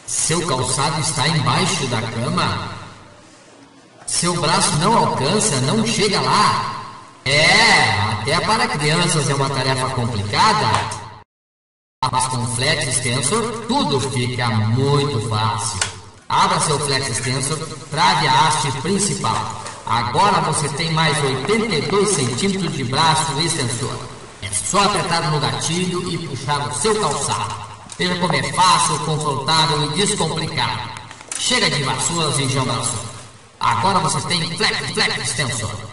Seu calçado está embaixo da cama? Seu braço não alcança, não chega lá? Até para crianças é uma tarefa complicada. Mas com o Flex Extensor tudo fica muito fácil. Abra seu Flex Extensor, trave a haste principal. Agora você tem mais 82 centímetros de braço extensor. É só apertar no gatilho e puxar o seu calçado. Veja como é fácil, confortável e descomplicado. Chega de vassouras e jambrações. Agora você tem Flex Extensor.